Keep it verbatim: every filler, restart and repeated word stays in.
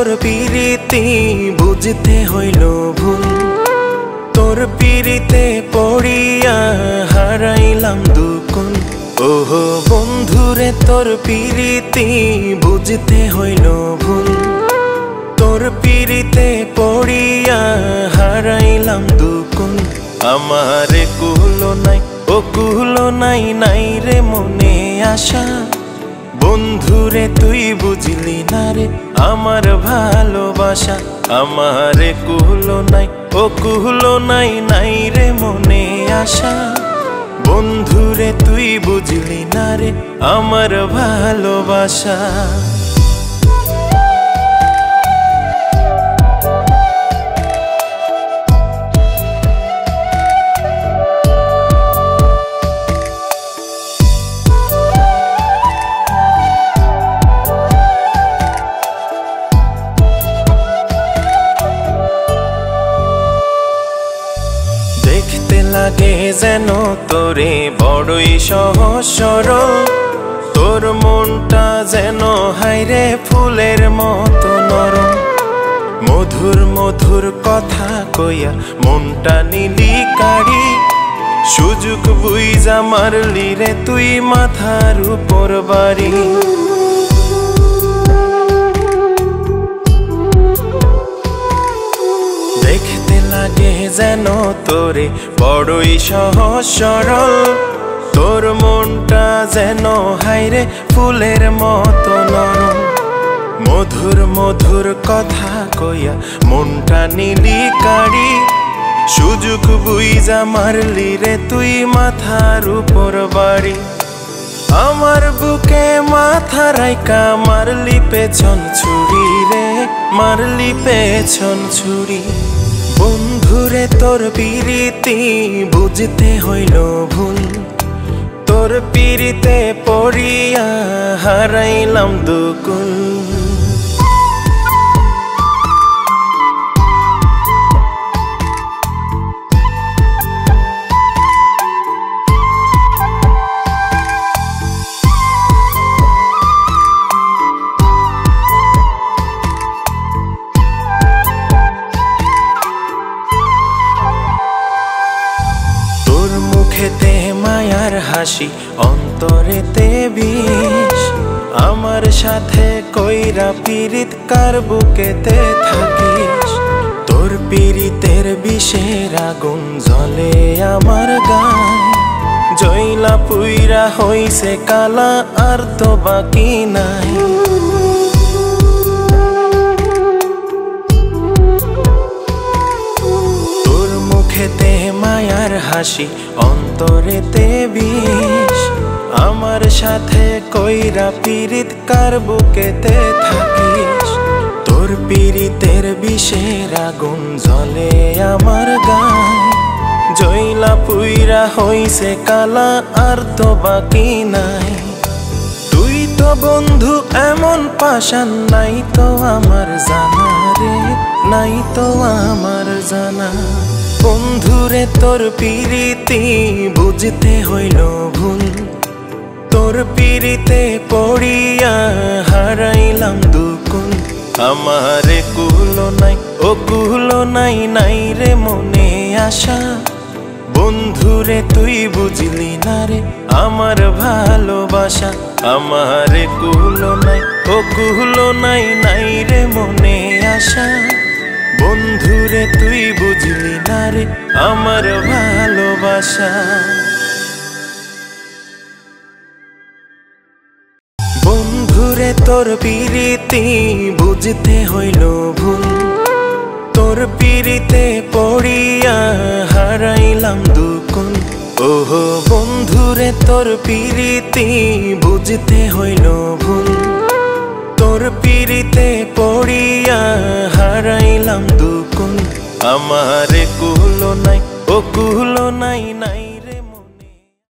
তোর পিরিতি বুঝতে হইল ভুল। তোর পিরিতে পড়িয়া হারাইলাম দুকুল। ওহো বন্ধুরে তোর পিরিতি বুঝতে হইল ভুল। তোর পিরিতে পড়িয়া হারাইলাম দুকুল। আমারে কুলো নাই ও কুলো নাই নাই রে মনে আশা। বন্ধুরে তুই বুঝলি না রে আমার ভালোবাসা। আমারে কুলো নাই ও কুলো নাই নাই রে মনে আশা। বন্ধুরে তুই বুঝলি না রে আমার ভালোবাসা। দেখতে লাগে যেন তোরে বড়ই সহজ সরল। তোর মনটা যেন হাইরে ফুলের মতো নরম। মধুর মধুর কথা কইয়া মনটা নিলি কাড়ি। সুযোগ বুইজা মারলি রে তুই মাথার উপর বাড়ি। দেখতে লাগে যেন তোরে বড়ই সহজ সরল। তোর মনটা যেন হাইরে ফুলের মতো নরম। মধুর মধুর কথা কইয়া মনটা নিলি কাড়ি। সুযোগ বুইজা মারলি রে তুই মাথার উপর বাড়ি। আমার বুকে মাথা রাইকা মারলি পেছন ছুরি রে মারলি পেছন ছুরি। বন্ধুরে তোর পিরিতি বুঝতে হইল ভুল। তোর পিরিতে পড়িয়া হারাইলাম দুকুল। মুখেতে মায়ার হাসি অন্তরেতে বিষ। আমার সাথে কইরা পিরিত কার বুকেতে থাকিস। তোর পিরিতের বিষের আগুন জ্বলে আমার গায়। জইলা পুইরা হইছে কালা আর তো বাকি নাই। মুখেতে মায়ার হাসি অন্তরেতে বিষ। আমার সাথে কইরা পিরিত কার বুকেতে থাকিস। তোর পিরিতের বিষের আগুন জ্বলে আমার গায়। জইলা পুইরা হইছে কালা আর তো বাকি নাই। তুই তো বন্ধু এমন পাশান নাই তো আমার জানা রে নাই তো আমার জানা। বন্ধুরে তোর পিরিতি বুঝতে হইল ভুল। তোর পিরিতে পড়িয়া হারাইলাম দুকুল। আমারে কুলো নাই ও কুলো নাই নাই রে মনে আশা। বন্ধুরে তুই বুঝলি না রে আমার ভালোবাসা। আমারে কুলো নাই ও কুলো নাই নাই রে মনে আশা। বন্ধুরে তুই বুঝলি না রে আমার ভালোবাসা। বন্ধুরে তোর পিরিতি বুঝতে হইল ভুল। তোর পিরিতে পড়িয়া হারাইলাম দুকুল। ওহো বন্ধুরে তোর পিরিতি বুঝতে হইল ভুল। তোর পিরিতে পড়িয়া হারাইলাম দুকুল। আমারে কুলো নাই ও কুলো নাই নাই।